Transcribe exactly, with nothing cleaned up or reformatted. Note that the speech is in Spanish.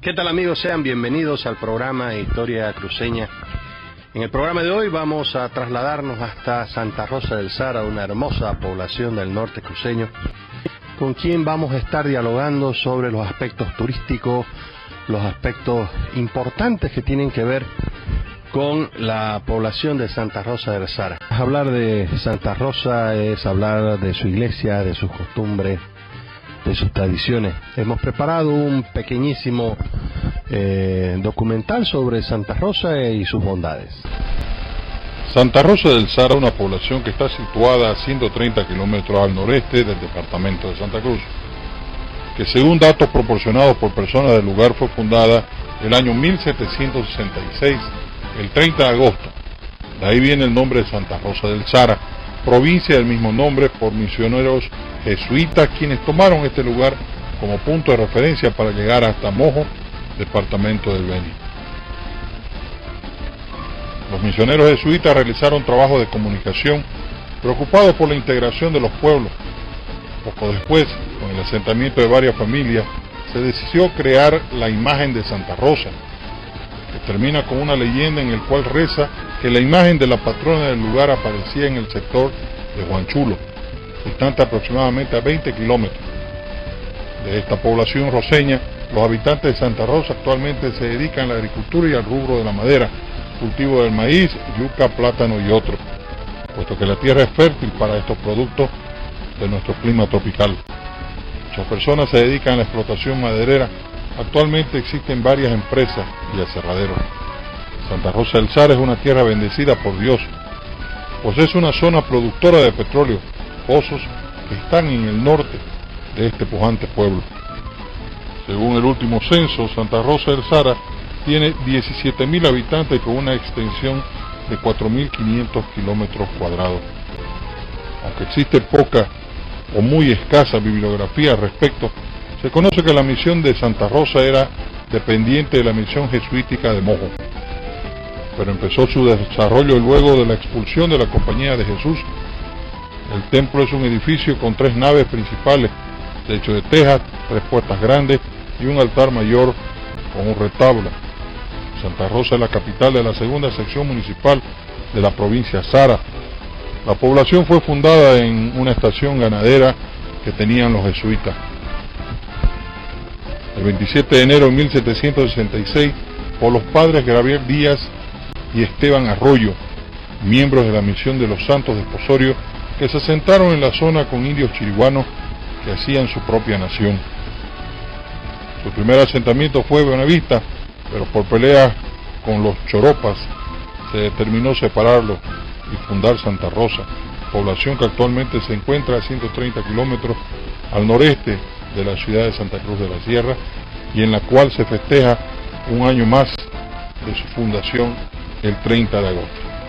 ¿Qué tal, amigos? Sean bienvenidos al programa Historia Cruceña. En el programa de hoy vamos a trasladarnos hasta Santa Rosa del Sara, una hermosa población del norte cruceño, con quien vamos a estar dialogando sobre los aspectos turísticos, los aspectos importantes que tienen que ver con la población de Santa Rosa del Sara. Hablar de Santa Rosa es hablar de su iglesia, de sus costumbres, de sus tradiciones. Hemos preparado un pequeñísimo eh, documental sobre Santa Rosa y sus bondades. Santa Rosa del Sara es una población que está situada a ciento treinta kilómetros al noreste del departamento de Santa Cruz, que según datos proporcionados por personas del lugar fue fundada el año mil setecientos sesenta y seis, el treinta de agosto. De ahí viene el nombre de Santa Rosa del Sara, provincia del mismo nombre, por misioneros jesuitas quienes tomaron este lugar como punto de referencia para llegar hasta Mojo, departamento del Beni. Los misioneros jesuitas realizaron trabajo de comunicación preocupados por la integración de los pueblos. Poco después, con el asentamiento de varias familias, se decidió crear la imagen de Santa Rosa, que termina con una leyenda en el cual reza que la imagen de la patrona del lugar aparecía en el sector de Huanchulo, distante aproximadamente a veinte kilómetros. De esta población roseña, los habitantes de Santa Rosa actualmente se dedican a la agricultura y al rubro de la madera, cultivo del maíz, yuca, plátano y otros, puesto que la tierra es fértil para estos productos de nuestro clima tropical. Muchas personas se dedican a la explotación maderera. Actualmente existen varias empresas y aserraderos. Santa Rosa del Sara es una tierra bendecida por Dios, pues es una zona productora de petróleo, pozos que están en el norte de este pujante pueblo. Según el último censo, Santa Rosa del Sara tiene diecisiete mil habitantes con una extensión de cuatro mil quinientos kilómetros cuadrados. Aunque existe poca o muy escasa bibliografía al respecto, se conoce que la misión de Santa Rosa era dependiente de la misión jesuítica de Mojo, pero empezó su desarrollo luego de la expulsión de la Compañía de Jesús. El templo es un edificio con tres naves principales, techo de tejas, tres puertas grandes y un altar mayor con un retablo. Santa Rosa es la capital de la segunda sección municipal de la provincia Sara. La población fue fundada en una estación ganadera que tenían los jesuitas. El veintisiete de enero de mil setecientos sesenta y seis, por los padres Gabriel Díaz y Esteban Arroyo, miembros de la misión de los Santos Desposorios, que se asentaron en la zona con indios chiriguanos que hacían su propia nación. Su primer asentamiento fue Buenavista, pero por peleas con los choropas se determinó separarlo y fundar Santa Rosa, población que actualmente se encuentra a ciento treinta kilómetros al noreste de la ciudad de Santa Cruz de la Sierra, y en la cual se festeja un año más de su fundación el treinta de agosto.